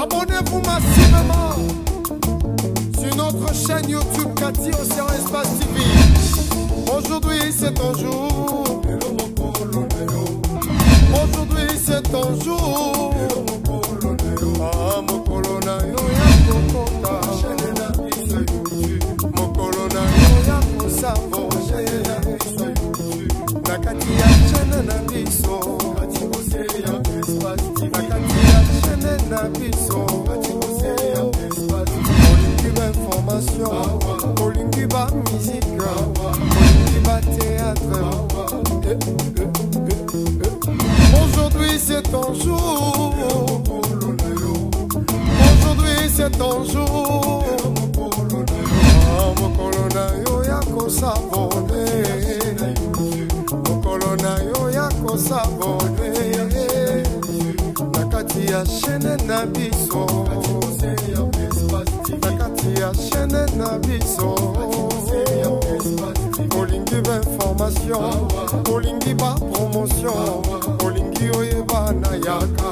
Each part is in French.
Abonnez-vous massivement sur notre chaîne YouTube Cathy Océan Espace TV. Aujourd'hui c'est ton jour. Aujourd'hui c'est ton jour. Ah mon colonna yo ya kokota. Mon colonna yo ya kosavo. Nakati ya chaîne na biso. Nakati ya chaîne na biso. Olingi ba information, olingi ba musique, olingi ba théâtre. Aujourd'hui c'est ton jour. Aujourd'hui c'est ton jour. Ah mon colonna yo ya kosabone. Mon colonna yo ya kosabone. Nakati ya chaîne na biso. Nakati ya chaîne na biso. Olingi ba information, olingi ba promotion, olingi oyeba na yaka,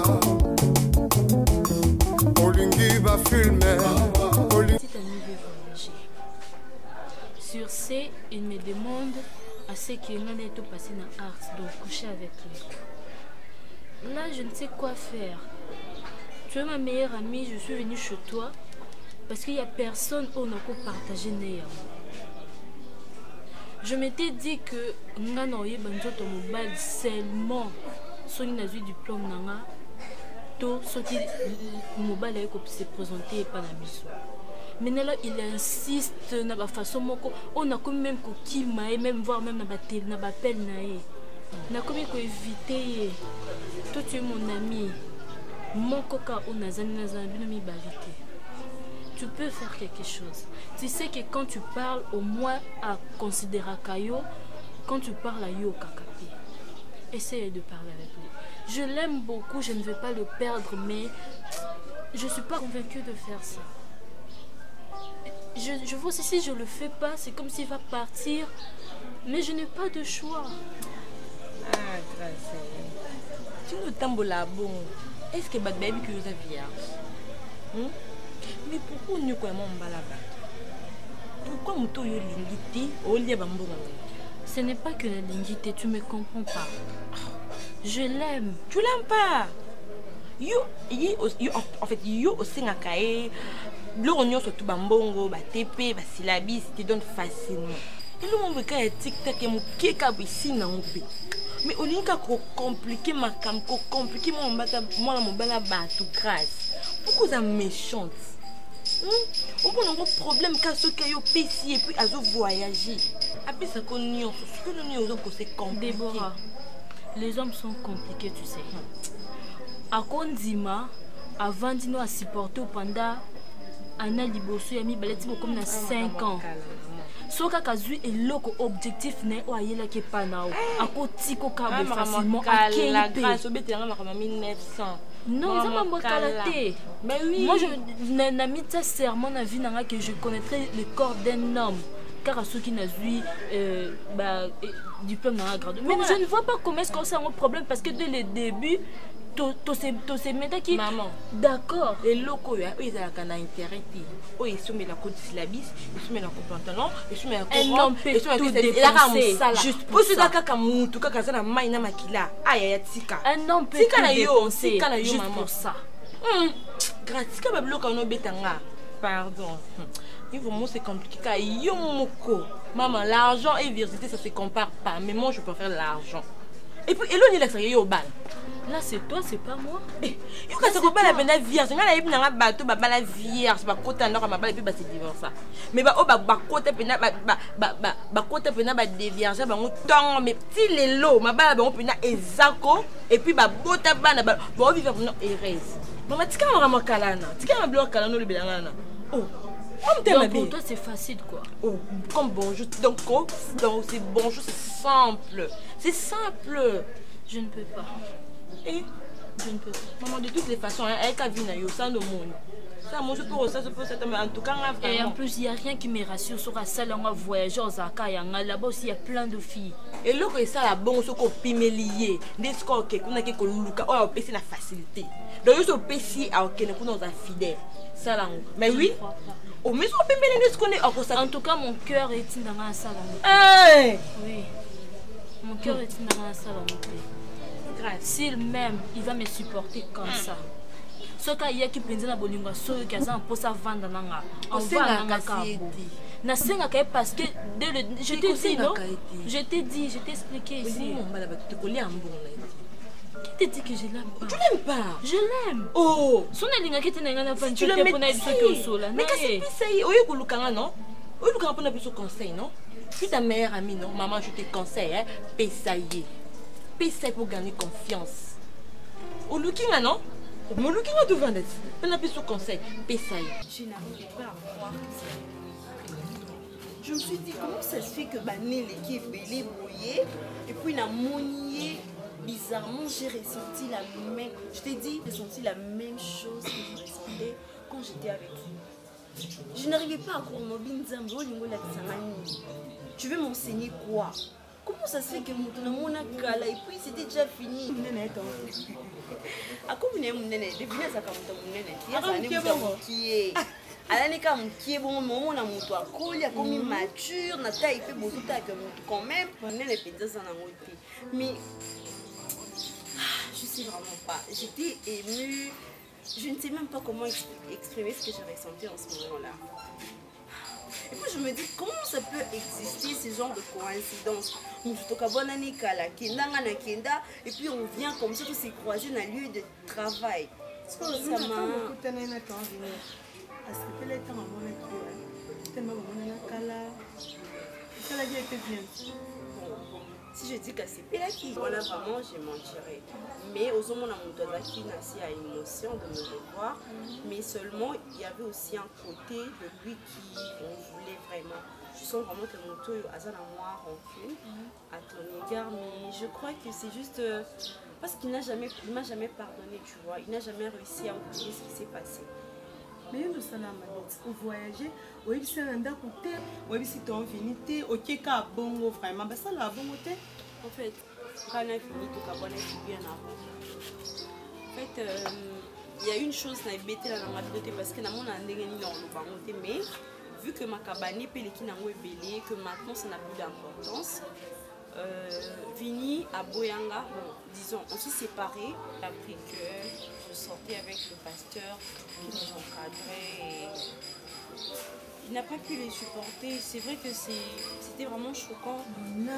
olingi ba filmer, olingi. Sur ce, il me demande à ce qu'il en est tout passé dans l'art, donc coucher avec lui. Là, je ne sais quoi faire. Tu es ma meilleure amie, je suis venue chez toi parce qu'il n'y a personne où on a pu partager Néa. Je m'étais dit que nga na oye banzoto mobile seulement si on a eu diplôme nanga to soki mobile aye ko se présenter pas na biso. Mais là il insiste na ba façon moko on a comme même ko kima et même voir même na ba télé na ba appel na ye. Na comme ko éviter toi tu es mon ami. Mon coca on a zani na zani mi bavité. Tu peux faire quelque chose. Tu sais que quand tu parles, au moins à considérer Kayo, quand tu parles à Yo Kakapi, essaye de parler avec lui. Je l'aime beaucoup, je ne veux pas le perdre, mais je ne suis pas convaincue de faire ça. Je vois si je ne le fais pas, c'est comme s'il va partir, mais je n'ai pas de choix. Ah, grâce. Tu nous tambola bon. Est-ce que Bad Baby que vous avez vierge? Mais pourquoi nous sommes là-bas? Pourquoi nous sommes l'ingité au lieu de ce n'est pas que la l'ingité, tu ne me comprends pas. Je l'aime. Tu l'aimes pas? En fait, yo aussi n'a qu'à l'oignon sur tout bambongo, TP, syllabis, te donne facilement. Et le monde qui est tic-tac et mon keka ici n'a pas. Mais au lieu de compliquer ma cam, compliquer mon bala tout grâce. Pourquoi vous êtes méchante? On a un problème quand ce qu'il y a PC et puis à voyager. Après ça connaît ce que nous avons c'est compliqué. Déborah, les hommes sont compliqués, tu sais. À Kondima, avant de nous supporter pendant un an liboso yami baleti comme na 5 ans. Soka kazui et loko objectif ne o ayela ke panao. Ako tiko ka facilement à la grâce au bétéran ma 1900. Non, ça m'a mokalate. Mais oui. Moi je n'ai mis ça serment na vie nanga que je connaîtrais le corps d'un homme. Car à ceux qui n'ont eu diplôme dans la grade. Mais je ne vois pas comment est-ce qu'on a un problème parce que dès le début, tous ces métiers qui... Maman. D'accord. Les locaux, ils ont un intérêt. Ils sont mis la côte syllabis, ils sont mis la côte pantalon, ils sont mis la côte... Un homme peut tout dépenser. Juste pour ça. Un homme peut tout dépenser. Juste pour ça. Pardon. C'est compliqué. Maman, l'argent et virginité, ça se compare pas. Mais moi, je préfère l'argent. Et puis, Elon, il a créé au bal. Là, c'est toi, c'est pas moi. Il faut que ça compare la belle vierge. Il y a un bateau, la vierge, ma côte en or, ma balle, et puis c'est divorce. Mais bah, côté pena, côté pena, des vierges, mais petit les lots, ma balle, on pena ezako, et puis bah, bota bana, bon, vivre pour nous, Erez. Maman, tu as un calana, tu as un bloc calano, le bélanana. Oh. Donc pour toi c'est facile quoi. Oh, comme bonjour. Donc c'est bonjour, c'est simple. C'est simple. Je ne peux pas. Et je ne peux pas. Maman, de toutes les façons, elle a vu na yo sans le monde. Ça, moi, je peux ça, mais en tout cas, et en plus, il n'y a rien qui me rassure sur la salle, on va voyager aux Akayanga. Là-bas aussi, il y a plein de filles. Et là, ça, la bonne, ce qu'on peut lier. Des scores qu'on a quelque chose, on a la facilité. Donc, il faut PC à aucun coup dans un fidèle. Ça, là. Mais oui. Oh, mais on peut me ce qu'on est. En tout cas, mon cœur est dans la salle. Oui. Mon cœur est dans la salle. S'il m'aime, il va me supporter comme ça. Ce qu'il y a qui prend la bolingo, ce qui a pour ça vendre nanga. On va nanga kabo. Na senga kay parce que je t'ai dit non. Je t'ai dit, je t'ai expliqué ici. Qui t'a dit que je l'aime pas? Tu l'aimes pas? Je l'aime. Oh. Son alinga qui était nanga fan tu le mets. Mais qu'est-ce que c'est ça? Oyo kulukanga non? Oyo kulukanga pour na biso conseil non? Je suis ta meilleure amie non? Maman je te conseille hein, paye pour gagner confiance. Au looking non? Mon looking à tout vendre. On a besoin de conseil. Paye. Je n'arrive pas à croire que c'est. Je me suis dit comment ça se fait que Banel qui est belé brouillé et puis la monier bizarrement j'ai ressenti la même. Je t'ai dit j'ai ressenti la même chose que je ressentais quand j'étais avec vous. Je n'arrivais pas à croire mon binzambo lingo la tsamani. Tu veux m'enseigner quoi? Comment ça se fait que mon kala et puis c'était déjà fini? Ako mune munene devine za kamuta munene qui est alani ka mukie bon moment na muto akoli akomi mature na taille pe bozuta que muto quand même munene pizza ça na ngoti mais je sais vraiment pas, j'étais émue, je ne sais même pas comment exprimer ce que j'ai ressenti en ce moment-là. Et puis je me dis comment ça peut exister ce genre de coïncidence. Et puis on vient comme ça, on s'est croisé dans le lieu de travail. Ça m'a... Si je dis que c'est Pela qui, voilà vraiment, je mentirais. Mais aux hommes, on a mon doigt qui a une émotion de me revoir. Mais seulement, il y avait aussi un côté de lui qui on voulait vraiment. Je sens vraiment que mon tour a moi rancune à ton égard. Mais je crois que c'est juste parce qu'il m'a jamais pardonné, tu vois. Il n'a jamais réussi à oublier ce qui s'est passé. Mais nous sommes au voyager, oui, c'est un côté, oui, c'est ton vinité, ok, car bon, vraiment, mais ça l'a bon côté. En fait, quand on a fini, tout cas, on est bien avant. En fait, il y a une chose qui m'a embêté dans ma vie parce que dans mon année, mais vu que ma cabane peut les belé, que maintenant ça n'a plus d'importance. Vini à Boyanga, bon, disons, on s'est séparés après que je sortais avec le pasteur qui nous encadrait. Et il n'a pas pu les supporter. C'est vrai que c'était vraiment choquant. Non.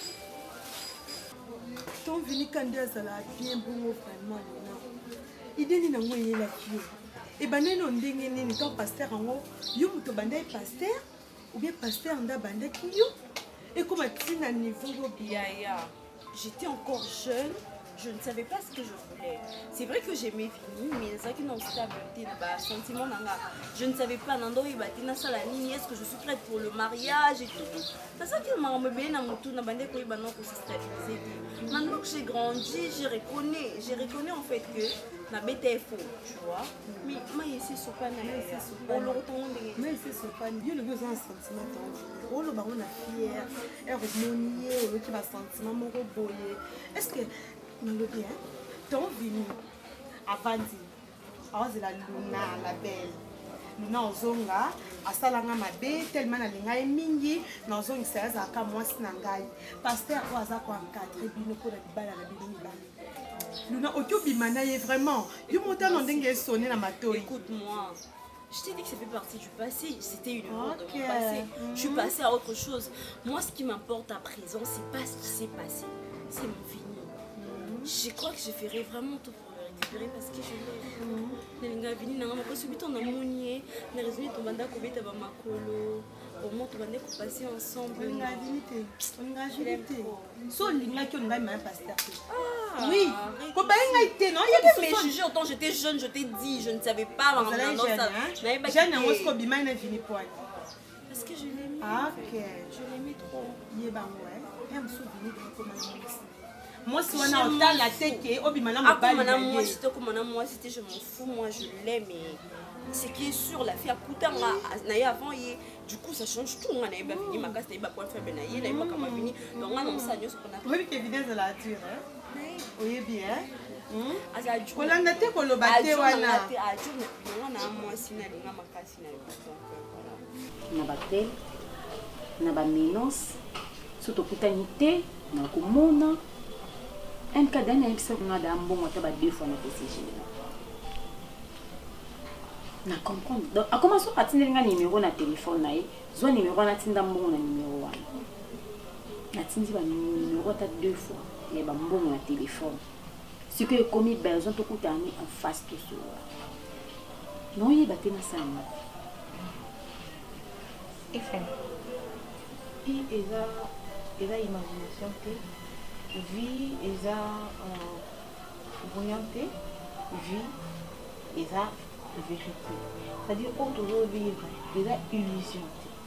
Ton Vini Kandia, ça l'a bien bon vraiment. Il dit qu'il a la fille. Et ben, on dit qu'il est un pasteur en haut. Il y a un pasteur ou bien pasteur en bas qui et comme tu as un niveau j'étais encore jeune, je ne savais pas ce que je voulais. C'est vrai que j'aimais Vini, mais c'est une instabilité, sentiment. Je ne savais pas, est-ce que je suis prête pour le mariage et tout. C'est ça qui m'a embêté dans mon tour. Maintenant que j'ai grandi, je reconnais en fait que ma bête est faux, tu vois. Mais moi, c'est super. Mais c'est super. Il y a le besoin de sentiment. On le baron a fier, harmonieux, on qui va sentiment mon robot. Est-ce que nous le bien? Ton Vini avant de la Luna, la belle. Luna ozonga, asalanga mabe tellement na linga mingi, na ozongi saza aka mwasi na ngai. Pasteur ko azako encadrer bino ko na libala na bino mibale. Luna okobimana ye vraiment. Yo montant ndenge sonné na matoi. Écoute-moi. Je t'ai dit que ça fait partie du passé, c'était une erreur de mon passé. Je suis passée à autre chose. Moi, ce qui m'importe à présent, c'est pas ce qui s'est passé, c'est mon Vini. Je crois que je ferai vraiment tout pour le récupérer parce que je l'ai. Vini, on a subi ton amour, on a résolu ton mandat pour être makolo. Au moins, tu vas passer ensemble. On a agilité. So, l'inga qui on a même pasteur. Oui. Non, il y a des jugé autant j'étais jeune, je t'ai dit, je ne savais pas. Vous allez jeune, jeune, on se cobima et fini pour elle. Parce que je l'aimais. Ah, ok. Je l'aimais trop. Il est bon, ouais. Elle me souvient de comment moi, si on a autant la tête, obimana moi, c'était je m'en fous, moi je l'aime. ce qui est sûr, la fille a coûté avant, du coup, ça change tout. On a fini, ma casse, on a pas fait ben aïe, on a pas fini. Donc, on a ça, nous, ce qu'on a. Oui, évidemment, de la dure. Oui, bien. On a noté qu'on le battait, on a batel, on a menace, surtout coutanité, on a commune. Un cas d'un épisode, on a un bon moteur 2 fois notre CG. Na comprendre. Donc, à commencer à tenir un numéro na téléphone na zo numéro na tinda mbongo na numéro wana. Na tindi ba numéro ta 2 fois les ba mbongo na téléphone. Ce que comme besoin to kutani en face tout ça. Non y baté na ça. FM. Et eza imagination te vie eza voyante vie eza vérité. C'est-à-dire autour vivre des illusions.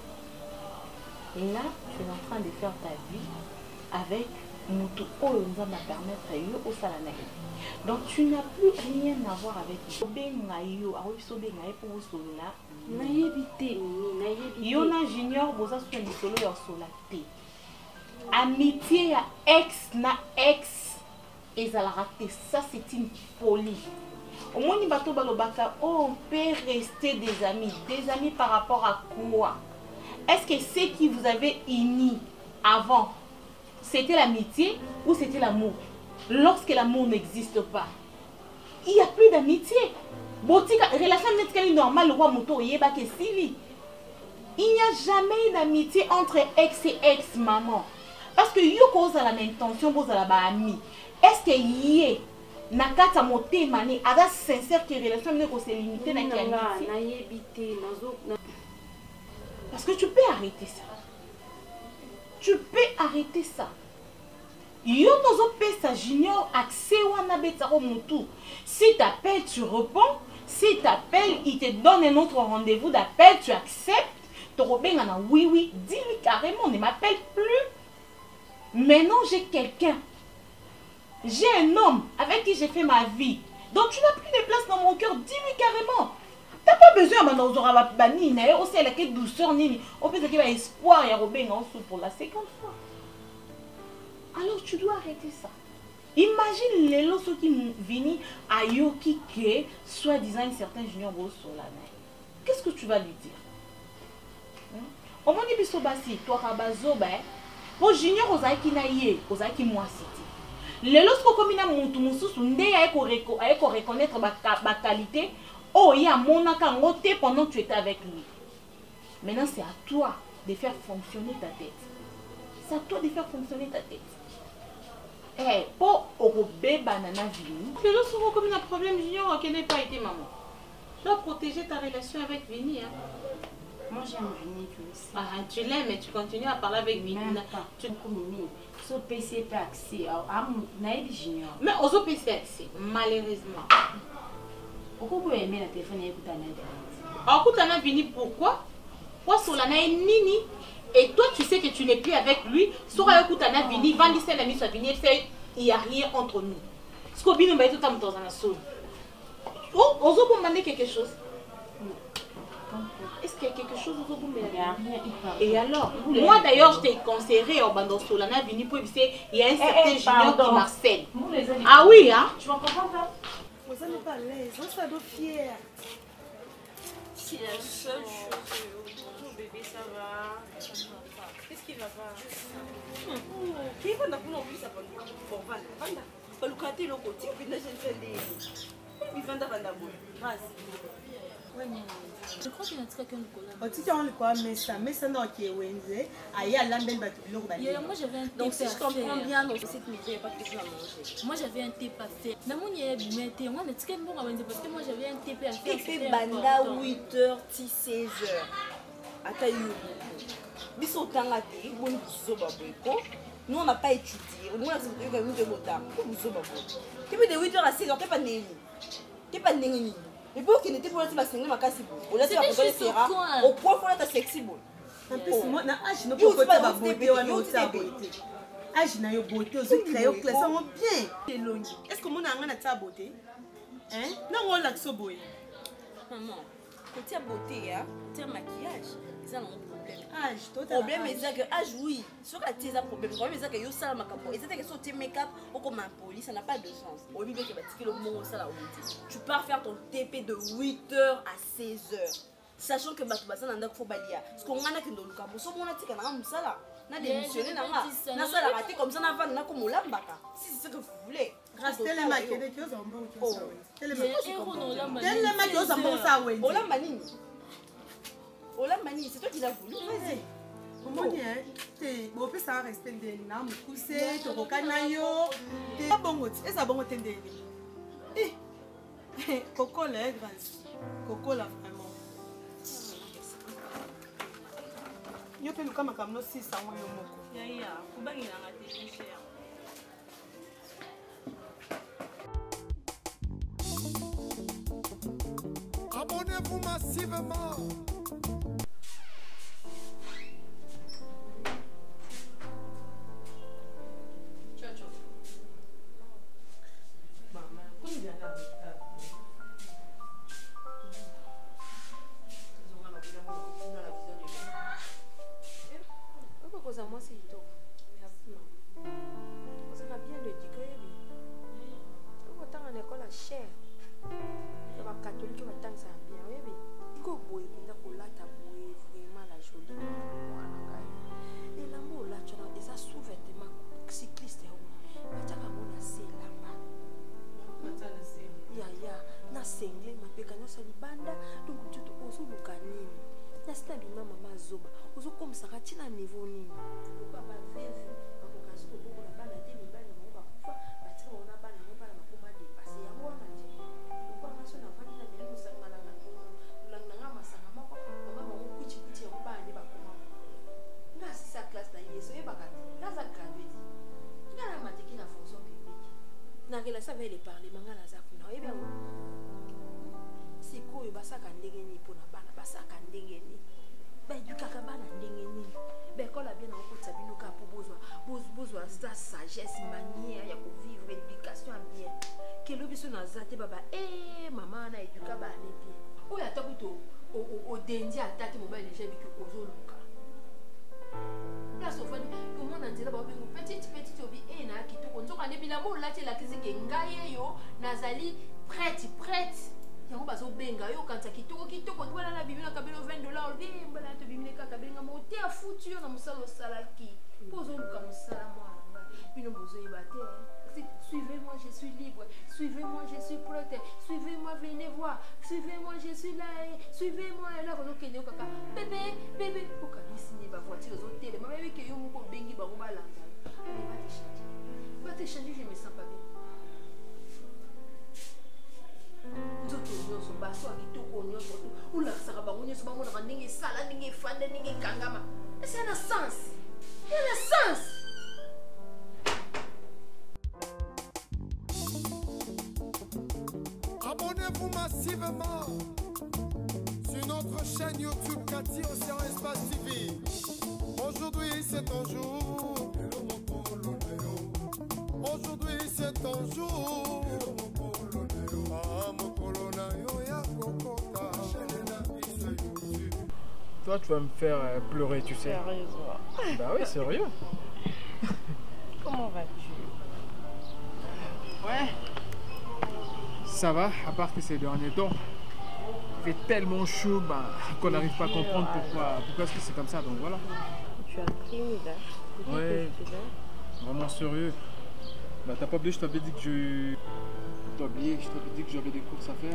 Et là, tu es en train de faire ta vie avec Moutou Oyoza m'a permettre au salanaï. Donc tu n'as plus rien à voir avec Bengayo, à Oisobengay pour vous sola. Naïbité, Yona Junior, vous avez fait du solo et solaté. Amitié à ex na ex et ça l'a raté. Ça c'est une folie. Au moins, on peut rester des amis par rapport à quoi? Est-ce que ce qui vous avait uni avant, c'était l'amitié ou c'était l'amour? Lorsque l'amour n'existe pas, il n'y a plus d'amitié. Relation normale, le roi moto, il n'y a jamais d'amitié entre ex et ex-maman. Parce que vous avez la même intention, vous avez ami. Est-ce que y est nakata motema ni ada sincère que relation ne se limiter na naïbité parce que tu peux arrêter ça. Tu peux arrêter ça. Yo nozo pesa junior accès wana betaro mutu. Si t'appelles, tu réponds. Si t'appelles, il te donne un autre rendez-vous d'appel, tu acceptes. Torobenga na oui, dis-lui carrément, ne m'appelle plus. Maintenant j'ai quelqu'un. J'ai un homme avec qui j'ai fait ma vie. Donc tu n'as plus de place dans mon cœur. Dis-lui carrément. Tu n'as pas besoin de bani. Tu as aussi la douceur. On peut dire qu'il y a espoir. Il y a Robin en dessous pour la 50 fois. Alors tu dois arrêter ça. Imagine les lots qui viennent à Yoki que soi-disant un certain junior sur la main. Qu'est-ce que tu vas lui dire? Au moins, il y a toi, Rabazo, pour junior, Ozaki Naye, Ozaki Moissiti. Les lorsque comme il a monté mon sous, on est reconnaître ma qualité. Oh, il y a mon akangote pendant que tu étais avec lui. Maintenant, c'est à toi de faire fonctionner ta tête. C'est à toi de faire fonctionner ta tête. Eh, pour Orobé Banana Vini. Les lorsque comme il a un problème junior qui n'a pas été maman. Tu dois protéger ta relation avec Vini. Hein. Moi j'aime Vini, tu le sais. Ah, tu l'aimes, mais tu continues à parler avec Vini. Tu communiques. Sur PC pas accès à Naïbi Junior. Mais aux autres PC accès, malheureusement. Pourquoi vous aimez la téléphone et écouter Internet? Écoute Vini, pourquoi? Pourquoi sur la Nini? Et toi tu sais que tu n'es plus avec lui. Sur la écoute Vini, Vandi c'est l'ami sur Vini, il n'y a rien entre nous. Ce qu'on vient de mettre tout le temps dans la salle. Oh, on va demander quelque chose. Est-ce qu'il y a quelque chose au bout de la rien? Et alors, moi d'ailleurs, je t'ai conseillé au Bando Solana Vini pour il y a un certain junior qui Marcel. Ah oui, hein? Tu vas comprendre ça? Vous n'êtes pas à l'aise, on s'adore fier. C'est la seule chose. Mon bébé, ça va. Qu'est-ce qui va pas? Qui va n'a plus ça pour vendre? Pas le côté le côté, puis là j'ai fait des. Il vend à vendre. Je crois qu'il y a un truc on dit qu'on le quoi mais ça non qui est Wednesday aïe à l'ambel batulur moi j'avais un thé. Donc si je comprends bien dans cette maison il n'y a pas de chose à manger. Moi j'avais un thé pas fait. Namoun y a bien thé. Moi n'était bon à Wednesday parce que moi j'avais un thé à faire. Il fait banda 8h 16h. Atayu. Biso tanga thé bon biso babeko. Nous on n'a pas étudié. Nous on a eu quand même de botam. Comme biso babeko. Tu peux de 8h à 16h t'es pas né. T'es pas né. Et pour qu'il n'était pas là, c'est ma casse. On a dit à Sera au point où tu es flexible. En plus, moi, je ne peux pas la beauté ou la beauté. Ah, je n'ai pas beauté, je crée au classement bien. Est-ce que mon a ta beauté? Hein? Non, on l'a so beau. Maman, côté à beauté, côté à maquillage, ils ont un problème. Âge, toi, Problème, c'est que âge, oui. Sur la thèse, problème. Le problème, c'est que yo ça, ma capo. Et c'est que sur tes make-up, ou comme un police, ça n'a pas de sens. Au lieu que le mot ça là, tu pars faire ton TP de 8h à 16h. Sachant que tu vas faut balayer. Parce qu'on a que nous le campo, so on a dit qu'on a ça là. Na démissionné na ça la raté comme ça na va na comme lambaka. Si c'est ce que vous voulez. Restez les maquillés qui ont bon qui sont. Telle les maquillés qui ont bon ça oui. Olamani, c'est toi qui l'as voulu. Vas-y. Comment dire? T'es bon puis ça reste des nam poussé, to kokanayo. T'es bon et ça bon tendé. Eh. Coco là grand. Coco là vraiment. Yo pe luka makamno 6 ango yo moko. Ya, kubangi na ngate cher. Abonnez-vous massivement. Moi c'est tout. Ça va bien le dire que autant en école à cher. Le catholique va tant ça bien. Oui. Il faut boire qui pour la tabouer vraiment la jolie. Et l'amour là tu as ça sous-vêtement cycliste. Tu as comme on a c'est là-bas. Ya na sengle mapeka no salibanda donc tu te ozo lukani. Na bima mama zoba ozo comme ça katina niveau nini pourquoi ba veve bakokazi koboko na bana te mibali na ba kufa batina ona bana no bana makoma dépasser ya mwana te pourquoi maso na vandi na bele musanga na nga masanga mako mama mo kuchi ya mbana ne bakoma nga si sa classe na yeso e bakati nga za graduate nga na matiki na fonction publique na kela ça veut les parler manga na za kuna e bien sikoyo basaka ndenge ni pona bana basaka ndenge ni edukaka bana ndenge nini bekola bien nakokotisa bino kaka mpo bozwa za sagesse manière ya kovivre éducation ya bien kelo biso naza te baba mama na eduka bana bien oyo ata kuto odendi ata te mobali deja biki ozoluka place ofani komona nzela babengo petite obi na kitoko nzoka nde bilamba olati elakisi ke ngai eyo nazali prête yango bazobenga yo kanisa kitoko tobala na bibina kabelo $20 obimbala to bimine kaka benga mo te afutu yo na musala osalaki mpo ozoluka mosala mwana bino bozoyeba te suivez-moi je suis libre suivez-moi je suis prête suivez-moi venez voir suivez-moi je suis là suivez-moi et là kozokende yo kaka bébé okabisi ne bavoiture ozotelema bayebi ke yo moko obengi bango balanda va te changer je me sens pas bien. Nzoto nyonso baso akitoko nyonso ulakisaka bango nyonso bamonaka ndenge esala ndenge efanda ndenge ekangama ese yana sens yana sens. Abonnez-vous massivement sur notre chaîne YouTube Cathy Océan Espace TV. Aujourd'hui c'est ton jour. Aujourd'hui c'est ton jour. Toi, tu vas me faire pleurer, tu sais. Sérieusement? Bah oui, sérieux. Comment vas-tu? Ouais. Ça va, à part que ces derniers temps, il fait tellement chaud qu'on n'arrive pas à comprendre pourquoi est-ce que c'est comme ça, donc voilà. Tu as pris une idée? Ouais, vraiment sérieux. Bah t'as pas oublié, je t'avais dit que j'avais des courses à faire.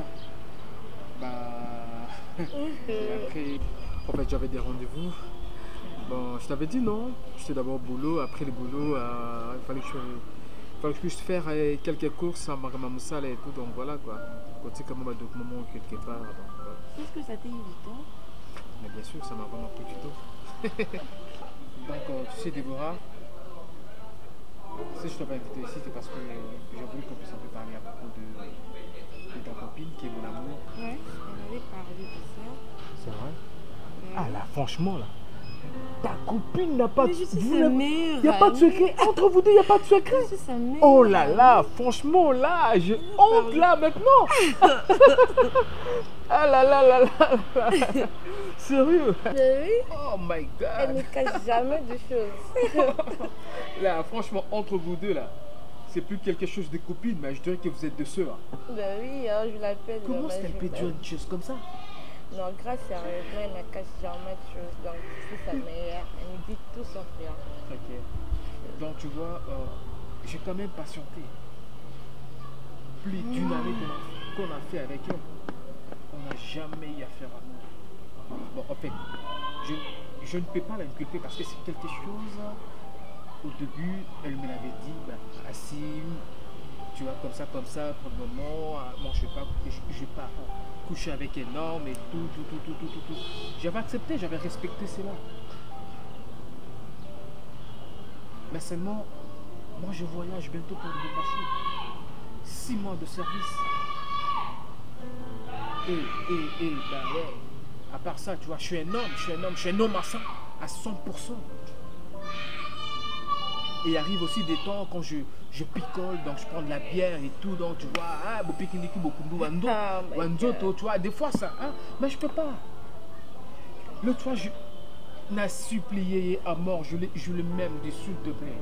Bah... Et après, en fait, j'avais des rendez-vous. Bon, je t'avais dit non. J'étais d'abord au boulot, après le boulot, il fallait que je puisse faire quelques courses à Magamamoussala et tout, donc voilà quoi. Quand c'est comme un document quelque part. Voilà. Est-ce que ça t'est évident? Mais bien sûr, ça m'a vraiment pris du tout. Donc, tu sais, Déborah, si je t'avais invité ici, c'est parce que j'ai voulu qu'on puisse un peu parler à propos de ta copine qui est mon amour. Ouais, on avait parlé de ça. C'est vrai? Ouais. Ah là, franchement là, ta copine n'a pas de secret. Il n'y a pas de secret. Entre vous deux, il n'y a pas de secret. Je suis sa mère. Oh là là, franchement, là, j'ai honte là maintenant. Ah là là là là là. Sérieux? Oui. Oh my Elle God. ne cache jamais de choses. Là, franchement, entre vous deux, là, c'est plus quelque chose de copine, mais je dirais que vous êtes deux sœurs. Ben oui, hein, je l'appelle. Comment est-ce qu'elle peut dire une chose comme ça? Non, grâce à elle ne cache jamais de choses. Donc, je suis sa mère. Elle me dit tout sauf rien. Ok. Donc, tu vois, j'ai quand même patienté. Plus d'une année qu'on a fait avec elle. On n'a jamais eu affaire à nous. Bon, en fait, je ne peux pas l'inculper parce que c'est quelque chose. Au début, elle me l'avait dit, bah, Assim, tu vois, comme ça, pour le moment, bon, je ne vais pas coucher avec un homme et tout. J'avais accepté, j'avais respecté cela. Mais seulement, moi je voyage bientôt pour me dépasser. 6 mois de service. Et, bah ouais, à part ça, tu vois, je suis un homme à 100%. Et il arrive aussi des temps quand je picole, donc je prends de la bière et tout, donc tu vois, tu vois, des fois ça, hein, mais je peux pas. L'autre fois, je n'ai supplié à mort, je le m'aime, s'il te plaît.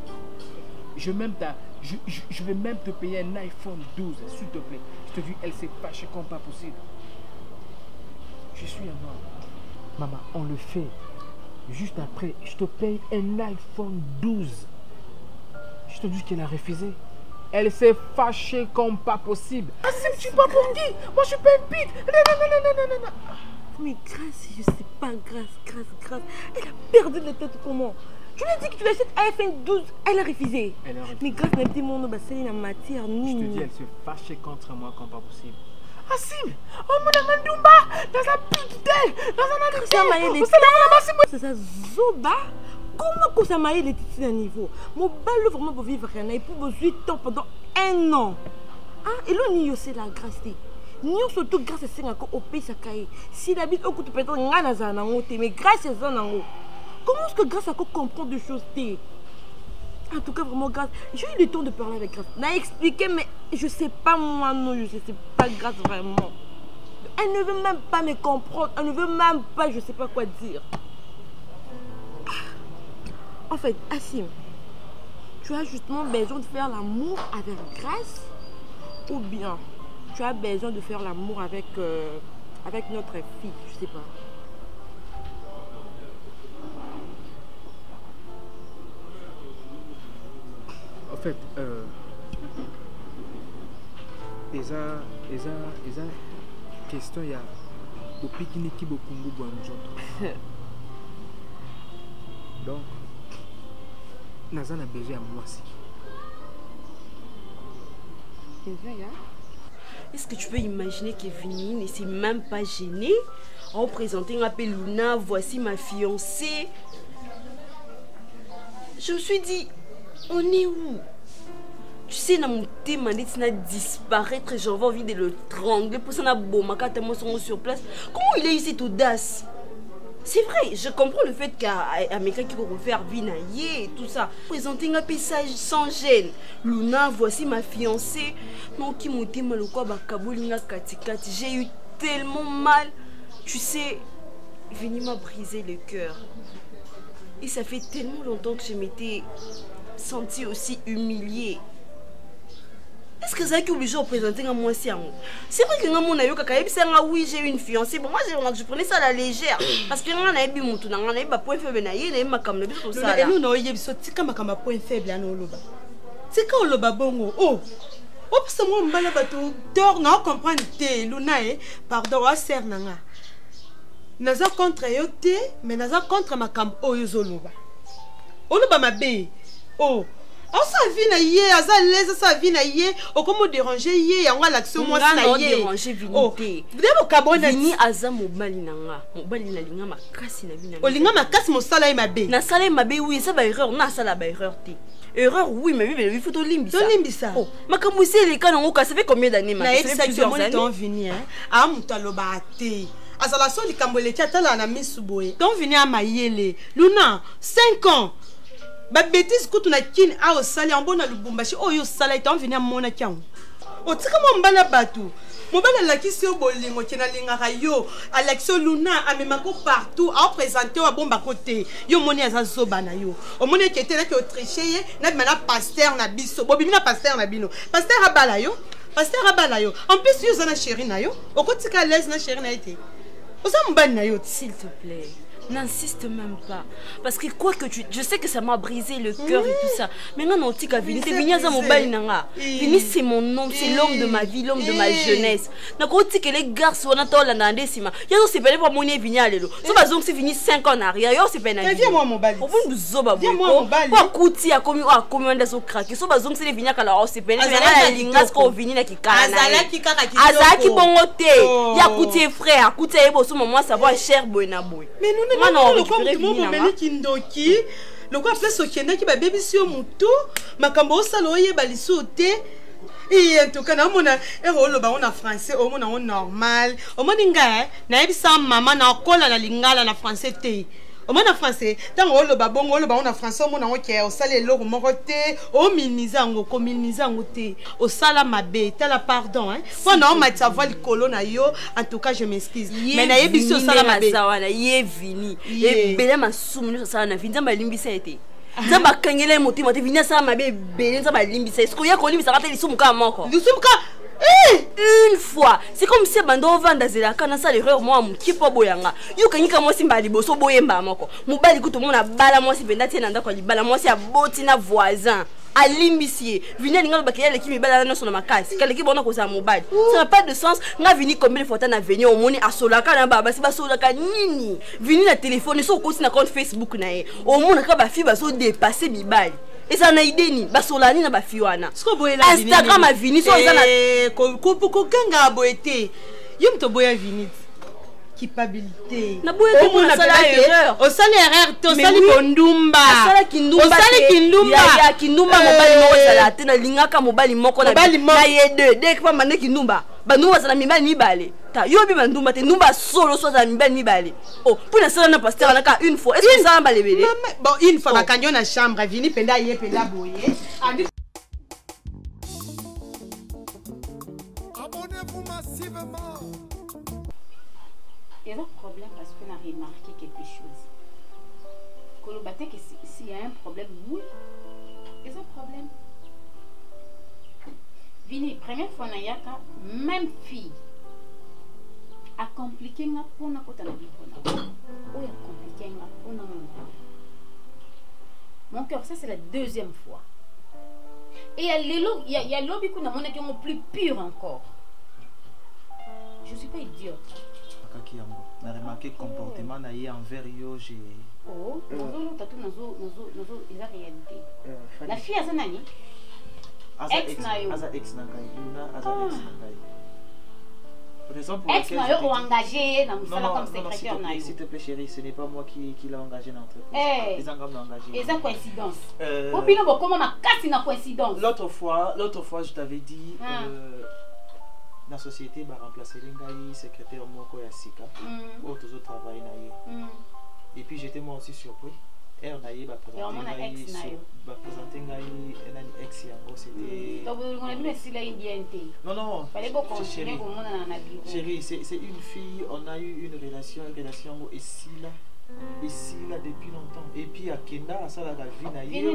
Je vais même te payer un iPhone 12, s'il te plaît. Je te dis, elle s'est fâchée comme pas possible. Je suis un homme. Maman, on le fait. Juste après, je te paye un iPhone 12. Je te dis qu'elle a refusé. Elle s'est fâchée comme pas possible. Ah, tu pas pour qui? Moi, je suis pas une pute. Non. Mais grâce, je sais pas, grâce. Elle a perdu la tête comment? Tu lui as dit que tu l'achètes iPhone 12, elle a refusé. Mais grâce n'a dit mon nom, c'est la matière. Je te dis, elle s'est fâchée contre moi comme pas possible. Assim, oh mon Mandumba, dans un pute, dans un c'est ça, Zoba. Comment que ça m'a aidé à niveau? Mon bal vraiment pour vivre rien et pour 8 ans pendant 1 an. Ah, et là, nous c'est la grâce. Nous surtout grâce à ça au pays ça caille. Si la vie au coup de peut-être ngana na ngote, mais grâce à ça nango. Comment est-ce que grâce à quoi comprendre des choses t'es? En tout cas, vraiment grâce. J'ai eu le temps de parler avec grâce. N'a expliqué, mais je sais pas moi non, je sais pas grâce vraiment. Elle ne veut même pas me comprendre. Elle ne veut même pas, je sais pas quoi dire. En fait, Assim, tu as justement besoin de faire l'amour avec grâce ou bien tu as besoin de faire l'amour avec, avec notre fille, je sais pas. En fait, question, il y a au pique-nique au Congo, donc, Nazan a besoin à moi aussi. Est-ce que tu peux imaginer qu'Evelyne ne s'est même pas gênée en présentant un appel Luna, voici ma fiancée. Je me suis dit, on est où? Tu sais, dans mon thème, il a disparaître, j'avais envie de le trangler pour ça, tellement sur place. Comment il a eu cette audace? C'est vrai, je comprends le fait qu'un mec qui peut refaire vinailler et tout ça. Présenter un message sans gêne. Luna, voici ma fiancée. Non, qui m'a dit mal quoi, j'ai eu tellement mal. Tu sais, Vini m'a brisé le cœur. Et ça fait tellement longtemps que je m'étais sentie aussi humiliée. Est-ce que ça qui est obligé de présenter à moi? C'est vrai que mon aïe, oui, j'ai une fiancée. Bon, moi, je prenais ça à la légère. Parce que je n'ai pas point faible. C'est quand le babongo. Oh, parce que moi, je ne pas comprendre. Luna, pardon, à ser nanga. Naza contre yote, mais naza contre ma cam oyozoloba. Oloba ma bé. Oh. On s'en vient na yé, aza lesa sa vient na yé, o comment déranger yé, yanga l'action moi na yé. Déranger Vini. Oh, debo kabona Vini aza mobali nanga, mobali na linga makasi na bina. O linga makasi mo sala e mabe. Na sala e mabe oui, ça ba erreur, na sala ba erreur té. Erreur oui, mais il faut to limbisa. To limbisa. Oh, makamousi les cas nango, ça fait combien d'années ma? Ça fait plusieurs années. Vini hein. Ah mutaloba té. azala so likambo eleki atala na misu boye donc vini ya mayele Luna 5 ans babétise kutu na kini a osali yango na Lubumbashi oyo osala ete vini ya monaki yango otika mwa mobala bato mobala alakisi yo bolingo kena lingaka yo alakisi Luna amemako partout aopresente yo abombako te yo moni aza zoba na yo omoni eke etelaki otriche ye na bima na paster na biso bobimi na paster na bino paster abala yo en plus yo oza na chéri na yo okotika à l'aise na chéri na ye te oza mobali na yo s'il te plaît. N'insiste même pas. Parce que quoi que tu... Je sais que ça m'a brisé le cœur et tout ça. Mais non, non, tika Vini. C'est Vini à mon bal nanga. Vini, c'est mon homme, c'est l'homme de ma vie, l'homme de ma jeunesse. D'accord, tika les garçons, on attend la nande sima. Y'a non, c'est pas pour mon Vini à l'élo. So bah donc c'est Vini 5 ans en arrière. Y'a c'est pas na. Viens-moi mon bal. Au bout de zoba. Viens-moi mon bal. Quoi kouti à combien de so craqué. So bah donc c'est Vini à la c'est pas na. La lingas ko Vini na ki kana. Azala ki kaka ki. Azala ki bongote. Y'a kouti frère, kouti ebo so maman ça va cher boy na boy. Mais nous non. Momeli kindoki loko place okenda ki ba baby si yo mutu makambo osala oyeba liso te et en tout cas na mona erolo ba on a français o mona on normal o moni nga na ebisa mama na kola na lingala na français te o mona français tant olo ba bongo olo ba on a français o mona o ke o sala eloko moko te o minizango ko minizango te o sala mabe tala pardon hein pendant ma voix le colo na yo en tout cas je m'excuse mais na yebiso sala mabe wana ye Vini e bele masumuni sala na Vini nzamba limbisa ete nzamba kangela motima te Vini sala mabe bele nzamba limbisa est-ce que ya ko limbisa kata lisumu ka moko une fois c'est comme si bando vanda zela kana ça l'erreur moi muki po boyanga yo kanyika moi simba liboso boyemba moko mobali kuto mona bala moi si benda tiena ndako libala moi si aboti na voisin alimbisie Vini ninga bakaya leki mibala na sona makasi kale ki bona ko za mobali ça n'a pas de sens nga Vini combien de fois na venir au moni asolaka na baba si basolaka nini Vini na téléphone so ko si na compte Facebook na ye au mona ka ba fi ba so dépasser mibali. Et ça n'a idée ni basolani na bafiwana Instagram a Vini so zana ko kanga boete yum to boya Vini culpabilité na boya to na sala erreur o sala erreur to sali bondumba sala kindumba ya kindumba mobali moko sala te na lingaka mobali moko na ye de kwa mane kindumba banumba sala mibali mibale ta yo bi bandumba te ndumba solo so za mibali mibale oh pour na sala na pasteur na ka une fois est-ce que ça va le bébé bon une fois na kanyo na chambre Vini penda ye penda boye abonnez-vous massivement. Il y a un problème parce qu'on a remarqué quelque chose. Kolobate que s'il y a un problème, oui, il y a un problème. Vini, première fois na yaka, même fille a compliqué nga pona kota na bipona. Ou a compliqué nga pona mon cœur, ça c'est la deuxième fois. Et il y a l'obi qu'on a mon qui est plus pur encore. Je suis pas idiote. On a remarqué le comportement envers yo, j'ai... Oh, nazo, il y a réalité. La fille a zanani. Ex na yo. Aza ex na kai, Luna, aza ex na kai. Raison pour ex na yo engagé dans musala comme secrétaire na yo. S'il te plaît chérie, ce n'est pas moi qui l'a engagé dans l'entreprise. Les engagés l'ont engagé. Et ça coïncidence. Opino bo comment ma casse na coïncidence. L'autre fois, je t'avais dit la société va remplacer l'engaï secrétaire moko ya sika pour tous autres travailler na ye. Et puis j'étais moi aussi surpris. Et on a eu va présenter un ex yango c'était non chérie c'est une fille, on a eu une relation ici là depuis longtemps et puis à Kenda ça la vie na ye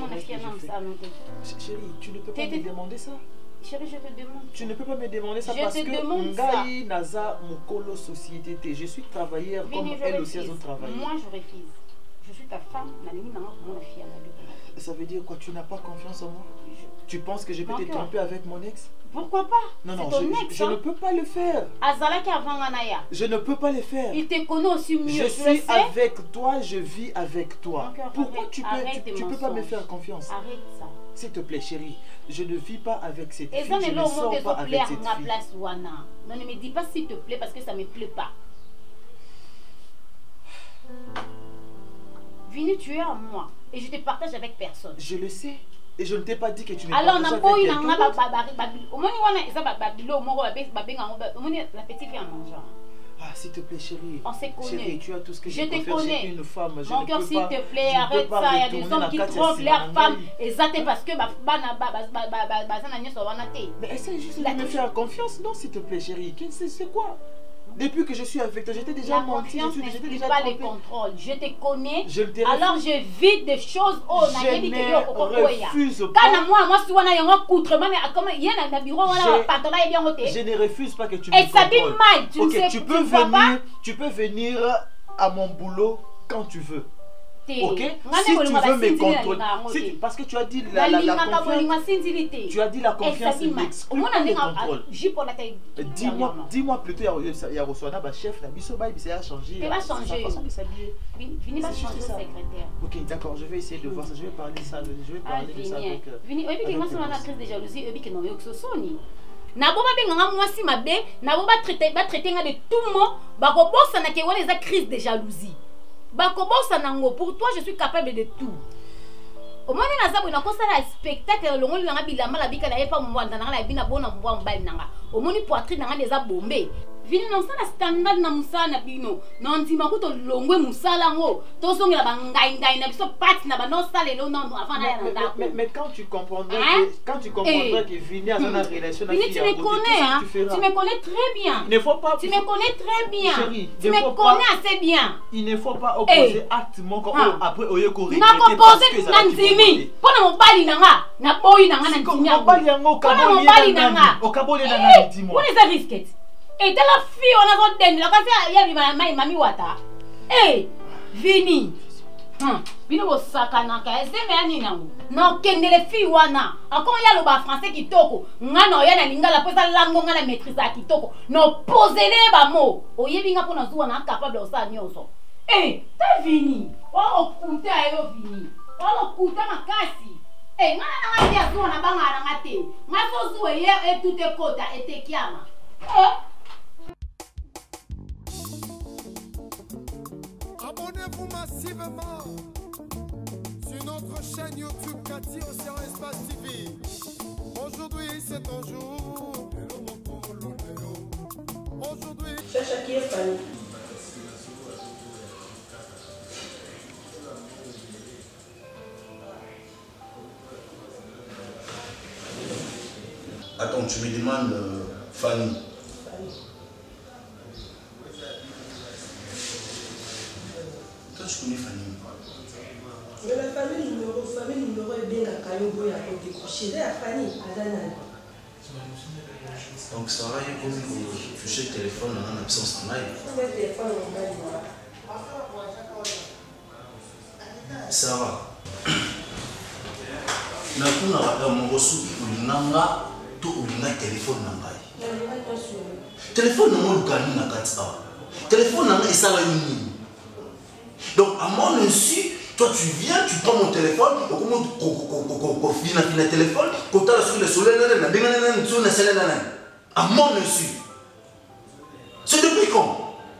chérie tu ne peux pas me demander ça. Chérie, je te demande. Tu ne peux pas me demander ça parce que Ngai Naza Mukolo société. Je suis travailleur comme elle aussi a travaillé. Moi je refuse. Je suis ta femme, ça veut dire quoi? Tu n'as pas confiance en moi? Tu penses que je peux te tromper avec mon ex? Pourquoi pas? Non, je ne peux pas le faire. Je ne peux pas le faire. Il te connaît aussi mieux. Je suis avec toi, je vis avec toi. Pourquoi tu peux pas me faire confiance? Arrête ça. S'il te plaît, chérie, je ne vis pas avec cette fille. Je ne sors pas avec cette fille. Non, ne me dis pas s'il te plaît parce que ça ne me plaît pas. Vini, tu es à moi et je te partage avec personne. Je le sais. Et je ne t'ai pas dit que tu ne alors, partages avec quelqu'un d'autre. La petite fille en mangeant. Ah, s'il te plaît, chérie. On s'est connus. Chérie, tu as tout ce que je te connais. Une femme. Mon cœur, s'il te plaît, arrête ça. Il y a des hommes qui trompent leurs femmes. Et ça, c'est parce que mais essaye juste de me faire confiance. Non, s'il te plaît, chérie. C'est quoi? Depuis que je suis avec toi, j'étais déjà menti. La confiance n'explique pas les contrôles. Je te connais. Alors j'évite des choses. Je ne refuse pas que tu me contrôles. Et ça dit mal. Tu peux venir à mon boulot quand tu veux. Ok, si tu veux me contrôler, parce que tu as dit la confiance, tu as dit la confiance n'exclut pas le contrôle. Dis-moi plutôt, il y a reçu un chef, la biso ça a changé. Il va changer. Sa façon de s'habiller. Vini va changer secrétaire. Ok, d'accord, je vais essayer de voir ça. Je vais parler de ça avec. Vini, oui, il y a une crise de jalousie, oui, qui n'ont eu que ce son. Naboba benga mwasi mabe, naboba traiter de tout monde, bako bossa na ke wala za crise de jalousie. Bakobosa nango, pour toi je suis capable de tout. Au moins na zabu na kosala spectacle longo langa bilamba la bika na yepa mwanda na la bina bona mbwa mbali nanga. Au moins poitrine nanga des bombé. Vini na usana standard na musana bino. Na ndima ko to longwe musala ngo. To songela bangai na biso party na bano sala lo non avant na yanda. Mais quand tu comprendrais que Vini a une relation avec Vini, tu me connais hein. Tu me connais très bien. Il ne faut pas. Tu me connais très bien. Chérie, tu me connais assez bien. Il ne faut pas opposer acte mon après oye ko regretter. Na opposer na ndimi. Pona mobali nanga, na boy nanga na ndimi. Mobali yango kaboli nanga. O kaboli nanga ndimo. What is that risket? Et t'es la fille, on a votre denne. La café, il y a mami wata. Eh, Vini. Vini au sakanaka. C'est mais nangu. Non, kende les filles wana. Encore y a le bas français qui toko. Ngano ya na lingala pesa lango ngala maîtrise à qui toko. Non, posez-les ba mo. Oye binga pona zuwa na capable de ça nyonso. Eh, t'es Vini. Oh, okuta ayo Vini. Oh, okuta makasi. Eh, ngana na ya zuwa na banga na ngate. Ngaso zuwa ye et tout est kota et te kiama. Eh. Abonnez-vous massivement sur notre chaîne YouTube Cathy Océan Espace TV. Aujourd'hui, c'est ton jour. Aujourd'hui, Chacha qui est Fanny. Attends, tu me demandes Fanny. Toi, tu connais Fanny? Mais la famille numéro est bien à Kayobo et à côté couché. Là, la famille, à Dana. Donc, ça va, il y a comme une fichier de téléphone en absence de mail. Ça va. Mon reçu, il y a tout le téléphone. Téléphone, non, le gagne na katsa. Téléphone, non, et ça va une. Donc, à mon insu, toi tu viens, tu prends mon téléphone, comment tu finis le téléphone, quand tu as sur le soleil, à mon insu. C'est depuis quand?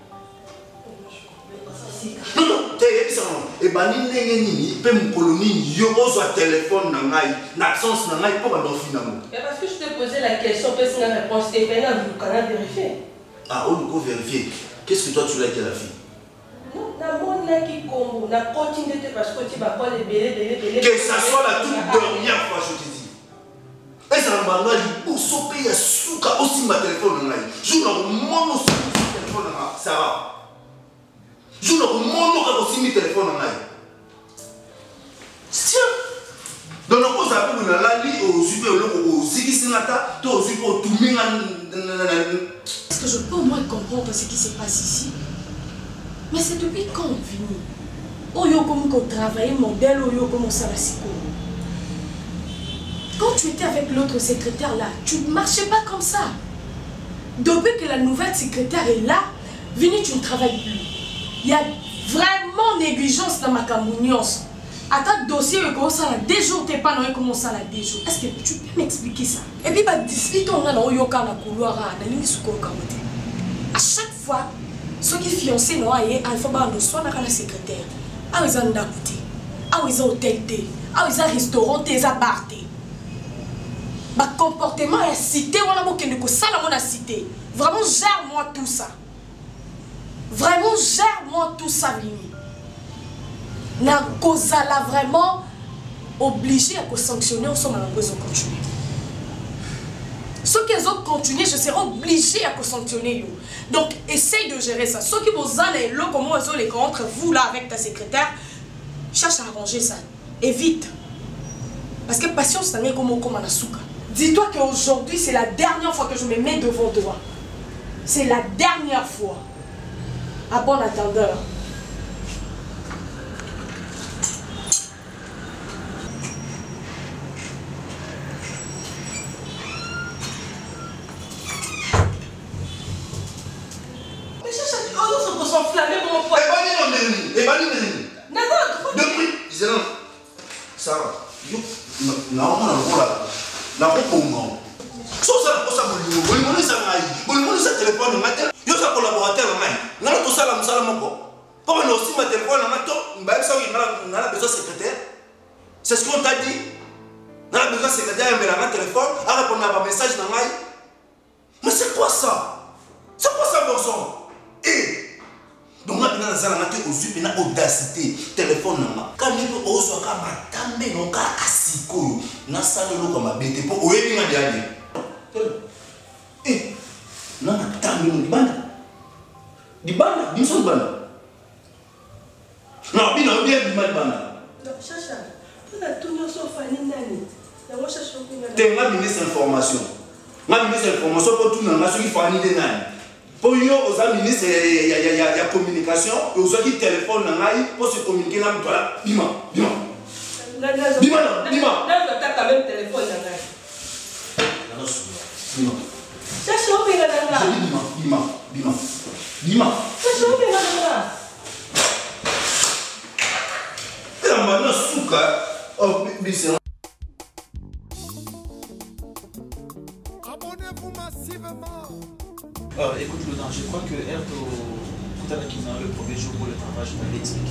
Non, non, et ben, il peut me colonie, il y a un téléphone dans l'absence de l'absence pour m'en finir. Parce que je te posais la question, parce que la réponse est bien, vous pouvez vérifier. Ah, on peut vérifier. Qu'est-ce que toi tu l'as dit à la fille? Non, la monde là qui combo, la continue de parce que tu vas pas les bélés. Que ça soit la toute dernière fois, je te dis. Et ça m'a dit, pour sauver, il y a souka aussi ma téléphone. Je n'ai pas mon téléphone, ça va. Je n'ai pas mon aussi mon téléphone. Tiens. Donc, on s'appelle la lali au super au ziki sinata, toi aussi pour tout minga. Est-ce que je peux au moins comprendre ce qui se passe ici? Mais c'est depuis quand on finit? Oyo comme qu'on travaille modèle, oyo comme ça va s'y. Quand tu étais avec l'autre secrétaire là, tu ne marchais pas comme ça. Depuis que la nouvelle secrétaire est là, Vini, tu ne travailles plus. Il y a vraiment négligence dans ma camouniance. À ta dossier, comment ça la déjà t'es pas non comment ça la déjà. Est-ce que tu peux m'expliquer ça? Et puis bah dispute on a dans yoka na couloir na lingi suko kamote. À chaque fois, ceux qui fiancés non aye alpha ba no soit na la secrétaire. Ah ils ont d'acoté. Ah ils ont hôtel té. Ah ils ont restaurant té za bar té. Bah comportement est cité on a beaucoup de ça la mon a cité. Vraiment gère moi tout ça. gère-moi tout ça, Vini. Na cause là vraiment obligé à sanctionner, on s'en a besoin de continuer. Ceux qui ont continué, je serai obligé à sanctionner. Donc, essaye de gérer ça. Ceux qui vous allez là, comment ils ont les contre vous là avec ta secrétaire, cherche à arranger ça. Et vite. Parce que patience, c'est comme on a souka. Dis-toi qu'aujourd'hui, c'est la dernière fois que je me mets devant toi. C'est la dernière fois. À bon attendeur. C'est ce qu'on t'a dit. On a besoin de secrétaire, mais un téléphone, à répondre à un message dans mail. Mais c'est quoi ça? C'est quoi ça, bon sang? Et donc, on a besoin de audacité, téléphone. Quand on a besoin de asiko, na salle comme ma bête pour ouvrir ma diade. Eh, non, attends, di banda, di son banda. Non, bien di banda. Chacha, tu as tout nos sofani nani. T'es ma ministre information. Ma ministre information pour tout le monde, qui fani de nani. Pour yo aux ministres, il y a communication, et aux qui téléphone pour se communiquer là, toi, bima. Quand même téléphone bima. Chacha, on peut là. Bima. Chacha, on peut là. Et là, maintenant, souka. Oh, c'est abonnez-vous massivement. Écoute, Luna, je crois que le premier jour pour le travail, je t'avais expliqué.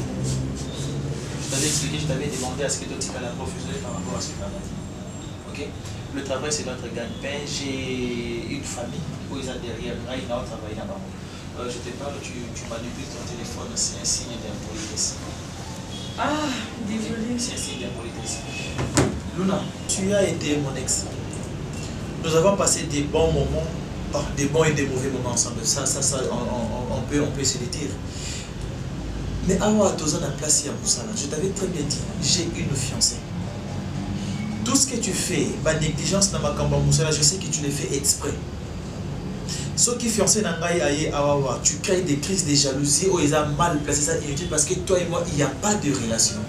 Je t'avais demandé à ce que tu aies la professionnelle par rapport à ce travail. Ok? Le travail, c'est notre gagne-pain. J'ai une famille où ils ont derrière moi, ils ont travaillé là-bas. Je te parle, tu manipules ton téléphone, c'est un signe d'impolitesse. Ah, désolé. C'est un signe d'impolitesse. Luna, tu as été mon ex. Nous avons passé des bons moments, des bons et des mauvais moments ensemble. Ça on peut se le dire. Mais avant de la place ici à Moussala, je t'avais très bien dit, j'ai une fiancée. Tout ce que tu fais, ma négligence dans ma camba Moussala, je sais que tu le fais exprès. Ce qui fiancé dans Awawa, tu crées des crises de jalousie ou ils ont mal placé ça inutile parce que toi et moi, il n'y a pas de relation.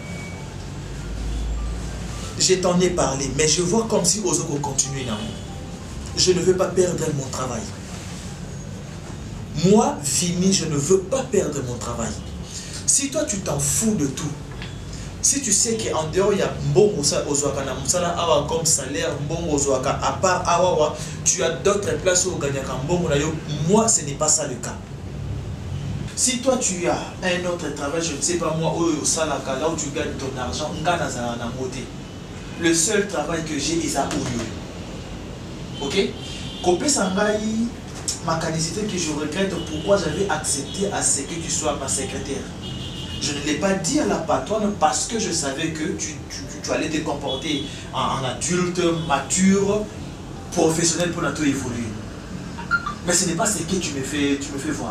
Je t'en ai parlé, mais je vois comme si Ozoko continue là. Je ne veux pas perdre mon travail. Moi, Vini, je ne veux pas perdre mon travail. Si toi, tu t'en fous de tout, si tu sais qu'en dehors, il y a bon Ozwaka na Moussala Awa comme salaire, bon Ozwaka, à part Awawa, tu as d'autres places où gagner un bon Moulayo, moi, ce n'est pas ça le cas. Si toi, tu as un autre travail, je ne sais pas moi, au Salaka, là où tu gagnes ton argent, le seul travail que j'ai, c'est à Oyo. Ok? Kopé Sangai, ma canicité que je regrette, pourquoi j'avais accepté à ce que tu sois ma secrétaire. Je ne l'ai pas dit à la patronne parce que je savais que tu allais te comporter en adulte, mature, professionnel pour tout évoluer. Mais ce n'est pas ce que tu me fais voir.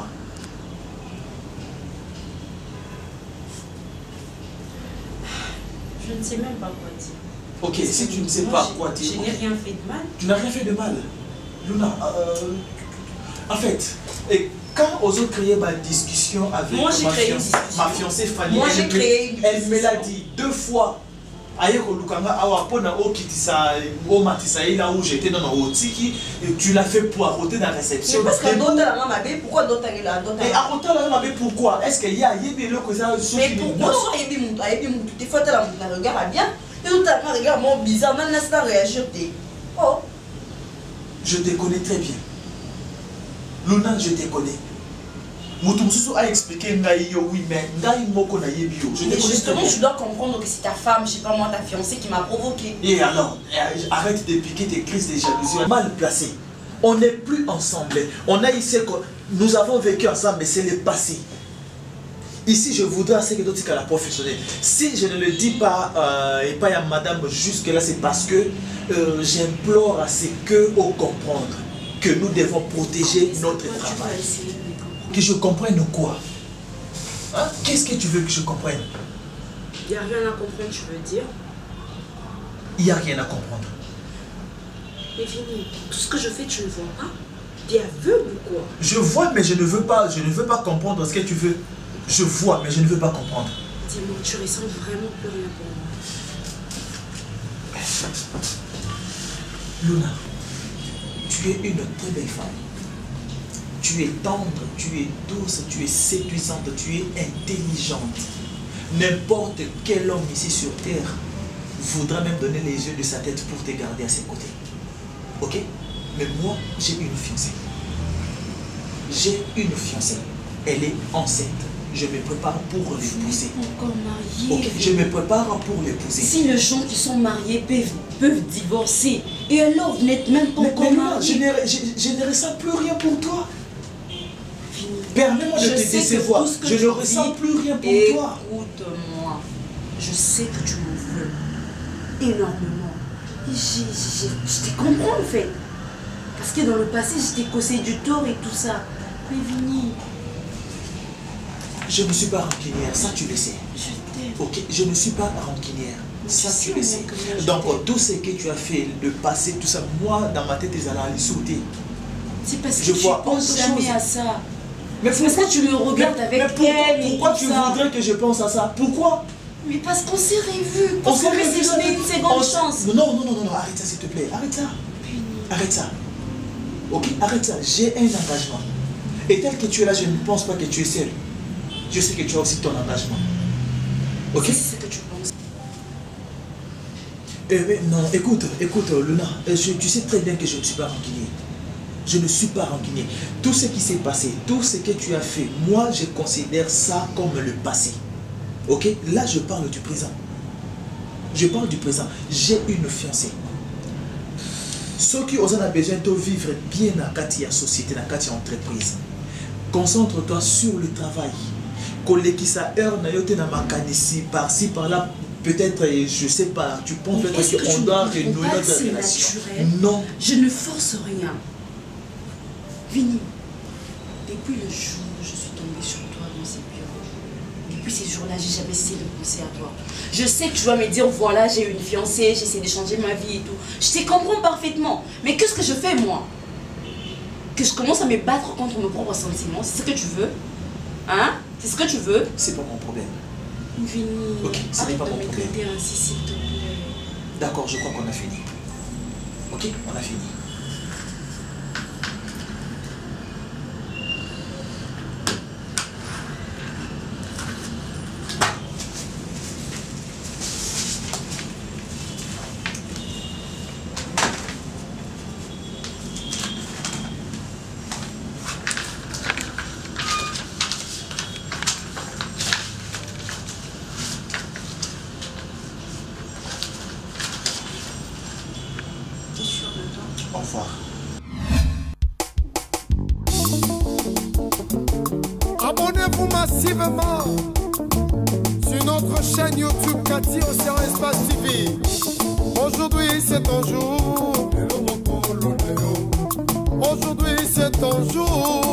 Je ne sais même pas quoi dire. Ok, si tu ne sais pas quoi dire. Je n'ai rien fait de mal. Tu n'as rien fait de mal. Luna, en fait, quand Ozo créé ma discussion avec ma fiancée Fanny, elle me l'a dit 2 fois. Là où j'étais dans le Otiki, tu l'as fait poireauter dans la réception. Parce que pourquoi d'autres et à côté de pourquoi? Est-ce qu'il y a des que ça? Mais pourquoi tu fais la regarde bien? Et tout à l'heure, regarde mon bizarre, maintenant ça réagir. Oh. Je te connais très bien. Luna, je te connais. Moutoumsou a expliqué oui, mais justement, tu dois comprendre que c'est ta femme, je sais pas moi, ta fiancée qui m'a provoqué. Et alors, arrête de piquer tes crises de jalousie. Mal placé. On n'est plus ensemble. On a ici, nous avons vécu ensemble, mais c'est le passé. Ici, je voudrais assez que d'autres soient professionnels. Si je ne le dis pas et pas à madame jusque-là, c'est parce que j'implore à ce qu'on comprenne que nous devons protéger notre travail. Que je comprenne quoi? Hein? Qu'est-ce que tu veux que je comprenne? Il n'y a rien à comprendre, tu veux dire? Il n'y a rien à comprendre. Mais Vini, tout ce que je fais, tu ne vois pas? Tu es aveugle ou quoi? Je vois, mais je ne veux pas comprendre ce que tu veux. Je vois, mais je ne veux pas comprendre. Dis-moi, tu ressens vraiment plus rien pour moi. Luna, tu es une très belle femme. Tu es tendre, tu es douce, tu es séduisante, tu es intelligente. N'importe quel homme ici sur terre voudra même donner les yeux de sa tête pour te garder à ses côtés. Ok? Mais moi, j'ai une fiancée. J'ai une fiancée. Elle est enceinte. Je me prépare pour l'épouser. Encore mariée. Ok, je me prépare pour l'épouser. Si les gens qui sont mariés peuvent divorcer, et alors vous n'êtes même pas encore mariés. Je ne ressens plus rien pour toi. Permets-moi de te décevoir. Je ne ressens plus rien pour toi. Écoute-moi. Je sais que tu m'en veux énormément. Je te comprends en fait. Parce que dans le passé, je t'ai causé du tort et tout ça. Mais Vini. Je ne suis pas rancunière, ça tu le sais. Je t'aime. Ok, je ne suis pas rancunière, ça tu le sais. Donc tout ce que tu as fait, le passé, tout ça, moi dans ma tête, ils allaient sauter. C'est parce que je ne pense jamais à ça. Mais c'est parce que tu le regardes avec elle. Pourquoi tu voudrais que je pense à ça? Pourquoi? Mais parce qu'on s'est revus. On s'est donné une seconde chance. Non, arrête ça s'il te plaît. Arrête ça. Arrête ça. Ok, arrête ça. J'ai un engagement. Et tel que tu es là, je ne pense pas que tu es seul. Je sais que tu as aussi ton engagement. Ok? C'est ce que tu penses. Non, écoute, Luna, tu sais très bien que je ne suis pas rancunier. Je ne suis pas rancunier. Tout ce qui s'est passé, tout ce que tu as fait, moi, je considère ça comme le passé. Ok? Là, je parle du présent. Je parle du présent. J'ai une fiancée. Ceux qui ont besoin de vivre bien dans la société, dans la entreprise. Concentre-toi sur le travail. Collègue qui ça heure na yote na makanisi par-ci par-là, peut-être, je sais pas, tu penses peut-être qu'on doit renouer notre relation. Non. Je ne force rien. Vini, depuis le jour où je suis tombée sur toi dans ces bureaux, depuis ces jours-là, j'ai jamais essayé de penser à toi. Je sais que tu vas me dire, voilà, j'ai une fiancée, j'essaie de changer ma vie et tout. Je te comprends parfaitement. Mais qu'est-ce que je fais, moi? Que je commence à me battre contre mes propres sentiments? C'est ce que tu veux? Hein? C'est ce que tu veux? C'est pas mon problème. Vini, ok, ce n'est pas mon problème. Ainsi, s'il te plaît. D'accord, je crois qu'on a fini. Ok, on a fini. Au revoir. Abonnez-vous massivement sur notre chaîne YouTube Cathy Océan Espace TV. Aujourd'hui c'est ton jour. Aujourd'hui c'est ton jour.